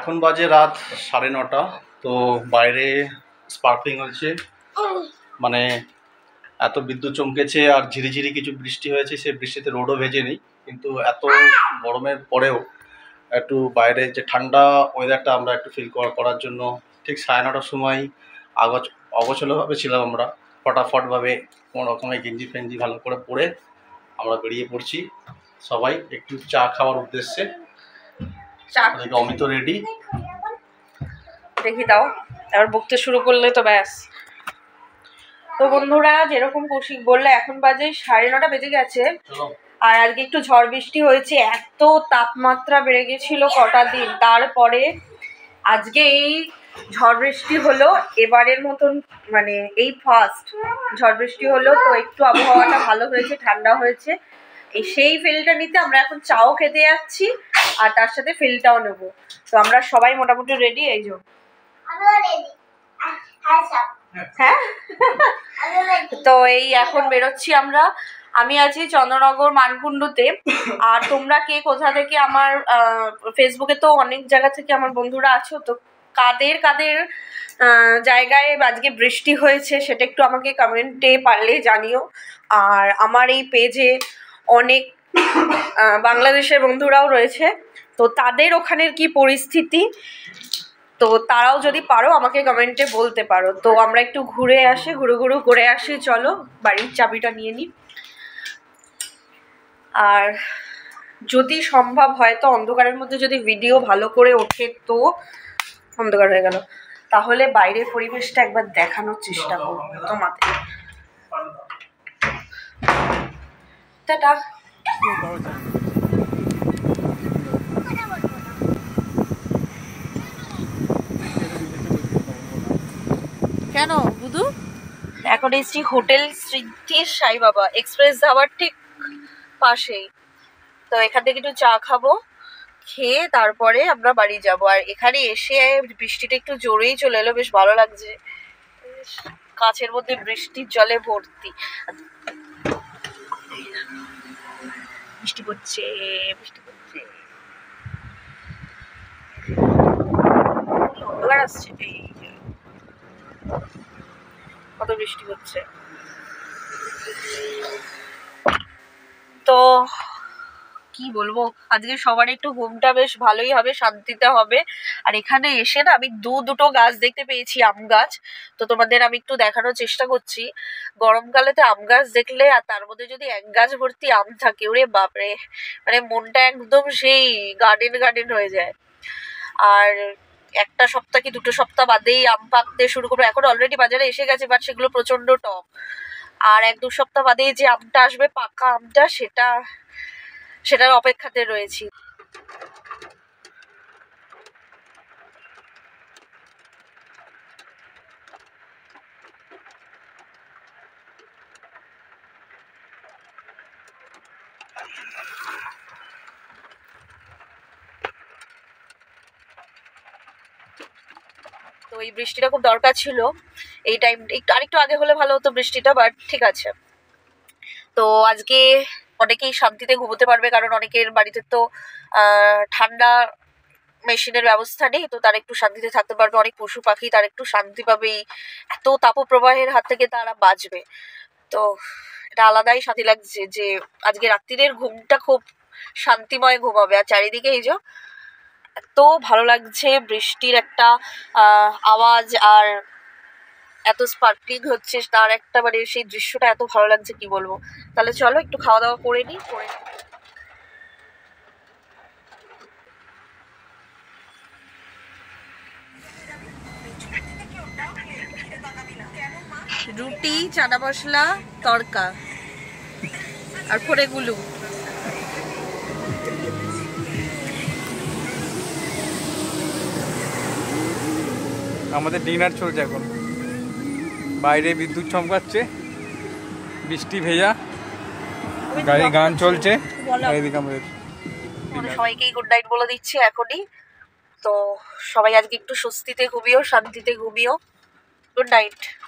এখন বাজে রাত 9:30। তো বাইরে স্পার্কলিং হচ্ছে, মানে এত বিদ্যুৎ চমকেছে আর ঝিরিঝিরি কিছু বৃষ্টি হয়েছে। সে বৃষ্টিতে রোডও ভেজেনি, কিন্তু এত গরমের পরেও একটু বাইরে যে ঠান্ডা ওয়েদারটা আমরা একটু ফিল করার জন্য ঠিক 9:30টার সময় অগোছলভাবে ছিলাম আমরা। ফটাফটভাবে কোনো রকমের গেঞ্জি ফেঞ্জি ভালো করে পরে আমরা বেরিয়ে পড়ছি সবাই একটু চা খাওয়ার উদ্দেশ্যে। অমিত রেডি, দেখি দাও এবার বকতে শুরু করলে তো ব্যাস। তো বন্ধুরা, যেরকম কৌশিক বললে, এখন বাজে 9:30 বেজে গেছে। আর আজকে একটু ঝড় বৃষ্টি হয়েছে, এত তাপমাত্রা বেড়ে গেছিল কটা দিন, তারপরে আজকে এই ঝড় বৃষ্টি হলো এবারের মতন, মানে এই ফার্স্ট ঝড় বৃষ্টি হলো। তো একটু আবহাওয়াটা ভালো হয়েছে, ঠান্ডা হয়েছে। এই সেই ফিলটা নিতে আমরা এখন চাও খেতে যাচ্ছি, আর তার সাথে ফিলটাও নেবো। তো আমরা সবাই মোটামুটি রেডি। এই যে হ্যাঁ, তো এই এখন বেরোচ্ছি আমরা। আমি আছি চন্দ্রনগর মানকুণ্ডুতে। আর তোমরা কে কোথা থেকে আমার ফেসবুকে তো অনেক জায়গা থেকে আমার বন্ধুরা আছো, তো কাদের কাদের জায়গায় আজকে বৃষ্টি হয়েছে সেটা একটু আমাকে কমেন্টে পারলে জানিও। আর আমার এই পেজে অনেক বাংলাদেশের বন্ধুরাও রয়েছে, তো তাদের ওখানের কি পরিস্থিতি, তো তারাও যদি পারো আমাকে কমেন্টে বলতে পারো। তো আমরা একটু ঘুরে আসি, ঘুরু করে আসি। চলো বাড়ির চাবিটা নিয়ে নিই। আর যদি সম্ভব হয় তো অন্ধকারের মধ্যে যদি ভিডিও ভালো করে ওঠে, তো অন্ধকার হয়ে গেল, তাহলে বাইরের পরিবেশটা একবার দেখানোর চেষ্টা করবো তোমাদের। টাটা। কেন বুধু? এখন এসছি হোটেল সিদ্ধি সাই বাবা এক্সপ্রেস ধাবার ঠিক পাশেই। তো এখান থেকে একটু চা খাবো, খেয়ে তারপরে আমরা বাড়ি যাব। আর এখানে এসে বৃষ্টিটা একটু জোরেই চলে এলো, বেশ ভালো লাগছে। কাঁচের মধ্যে বৃষ্টির জলে ভর্তি, বৃষ্টি পড়ছে বৃষ্টি পড়ছে, অন্ধকার আসছে, কত বৃষ্টি হচ্ছে। তো কি বলবো, আজকে সবার একটু ঘুমটা বেশ ভালোই হবে, শান্তিতে হবে। আর এখানে এসে না আমি দুটো গাছ দেখতে পেয়েছি, আম গাছ। তো তোমাদের আমি একটু দেখানোর চেষ্টা করছি। গরমকালেতে আম গাছ দেখলে আর তার মধ্যে যদি এক গাছ ভর্তি আম থাকে, ওরে বাপরে, মানে মনটা একদম সেই গার্ডেন হয়ে যায়। আর একটা সপ্তাহ কি 2 সপ্তাহ বাদেই আম পাকতে শুরু করবে। এখন অলরেডি বাজারে এসে গেছে, বাট সেগুলো প্রচন্ড টক। আর 1-2 সপ্তাহ বাদেই যে আমটা আসবে, পাকা আমটা, সেটার অপেক্ষাতে রয়েছি। তো এই বৃষ্টিটা খুব দরকার ছিল এই টাইম, একটু আরেকটু আগে হলে ভালো হতো বৃষ্টিটা, বাট ঠিক আছে। তো আজকে অনেকেই শান্তিতে ঘুমোতে পারবে, কারণ অনেকের বাড়িতে তো ঠান্ডা মেশিনের ব্যবস্থা নেই, তো তারা একটু শান্তিতে থাকতে পারবে। অনেক পশু পাখি তারা একটু শান্তি পাবে, এত তাপপ্রবাহের হাত থেকে তারা বাঁচবে। তো এটা আলাদাই শান্তি লাগছে যে আজকে রাত্রিরের ঘুমটা খুব শান্তিময় ঘুম হবে। আর চারিদিকে এই যে এত ভালো লাগছে, বৃষ্টির একটা আওয়াজ আর এত স্পার্কলিং হচ্ছে, তার একটা মানে সেই দৃশ্যটা এত ভালো লাগছে কি বলবো। তাহলে চলো একটু খাওয়া দাওয়া করে নিই। রুটি, চানা মশলা তড়কা আর ফোড়েগুলো। আমাদের ডিনার চলছে এখন, বাইরে বিদ্যুৎ চমকাচ্ছে, বৃষ্টি ভেজা, গাড়ি গান চলছে, সবাইকেই গুড নাইট বলে দিচ্ছি এখনই। তো সবাই আজকে একটু স্বস্তিতে ঘুমিও, শান্তিতে ঘুমিও। Good night.